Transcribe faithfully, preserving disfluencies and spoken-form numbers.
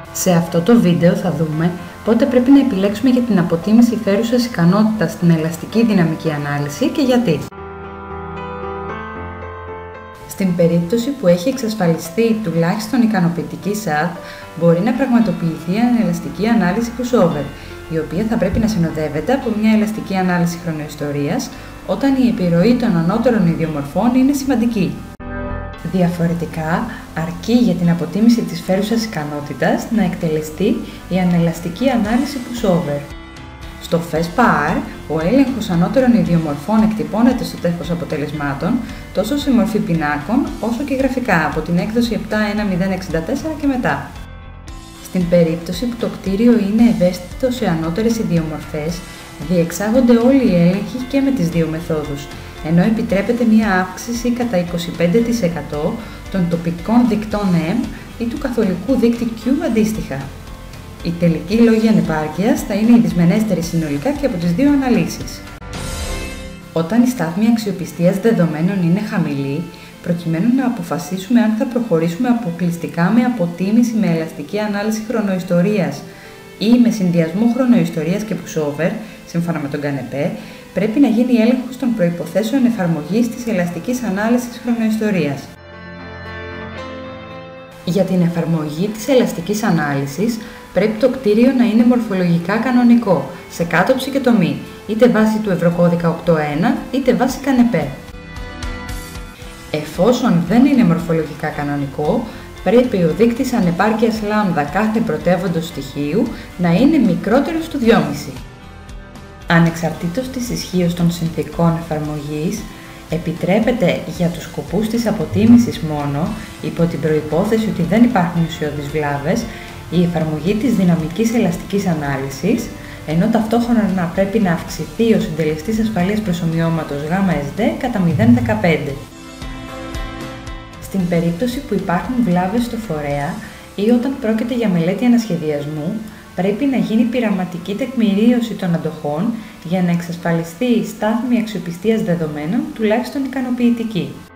Σε αυτό το βίντεο θα δούμε πότε πρέπει να επιλέξουμε για την αποτίμηση φέρουσας ικανότητας στην ελαστική δυναμική ανάλυση και γιατί. Στην περίπτωση που έχει εξασφαλιστεί τουλάχιστον ικανοποιητική ΣΑΤ, μπορεί να πραγματοποιηθεί ανελαστική ανάλυση pushover, η οποία θα πρέπει να συνοδεύεται από μια ελαστική ανάλυση χρονοϊστορίας όταν η επιρροή των ανώτερων ιδιομορφών είναι σημαντική. Διαφορετικά, αρκεί για την αποτίμηση της φέρουσας ικανότητας να εκτελεστεί η ανελαστική ανάλυση pushover. Στο φες-παρ, ο έλεγχος ανώτερων ιδιομορφών εκτυπώνεται στο τεύχος αποτελεσμάτων τόσο σε μορφή πινάκων όσο και γραφικά από την έκδοση επτά ένα μηδέν εξήντα τέσσερα και μετά. Στην περίπτωση που το κτίριο είναι ευαίσθητο σε ανώτερες ιδιομορφές, διεξάγονται όλοι οι έλεγχοι και με τις δύο μεθόδους, ενώ επιτρέπεται μία αύξηση κατά είκοσι πέντε τοις εκατό των τοπικών δικτών M ή του καθολικού δείκτη Q αντίστοιχα. Οι τελικοί λόγοι ανεπάρκειας θα είναι οι δυσμενέστεροι συνολικά και από τις δύο αναλύσεις. Όταν η στάθμη αξιοπιστίας δεδομένων είναι χαμηλή, προκειμένου να αποφασίσουμε αν θα προχωρήσουμε αποκλειστικά με αποτίμηση με ελαστική ανάλυση χρονοϊστορίας ή με συνδυασμό χρονοϊστορίας και pushover, σύμφωνα με τον κανεπέ, πρέπει να γίνει έλεγχος των προϋποθέσεων εφαρμογής της ελαστικής ανάλυσης χρονοϊστορίας. Για την εφαρμογή της ελαστικής ανάλυσης, πρέπει το κτίριο να είναι μορφολογικά κανονικό, σε κάτωψη και τομή, είτε βάσει του Ευρωκώδικα οκτώ ένα, είτε βάσει κανεπέ. Εφόσον δεν είναι μορφολογικά κανονικό, πρέπει ο δείκτης ανεπάρκειας λάμδα κάθε πρωτεύοντος στοιχείου να είναι μικρότερος του δυόμισι. Ανεξαρτήτως της ισχύως των συνθηκών εφαρμογής, επιτρέπεται για τους σκοπούς της αποτίμησης μόνο, υπό την προϋπόθεση ότι δεν υπάρχουν ουσιώδεις βλάβες, η εφαρμογή της δυναμικής ελαστικής ανάλυσης, ενώ ταυτόχρονα να πρέπει να αυξηθεί ο συντελεστής ασφαλείας προσομοιώματος γάμα-ες ντι κατά μηδέν κόμμα δεκαπέντε. Στην περίπτωση που υπάρχουν βλάβες στο φορέα ή όταν πρόκειται για μελέτη ανασχεδιασμού, πρέπει να γίνει πειραματική τεκμηρίωση των αντοχών για να εξασφαλιστεί η στάθμη αξιοπιστίας δεδομένων τουλάχιστον ικανοποιητική.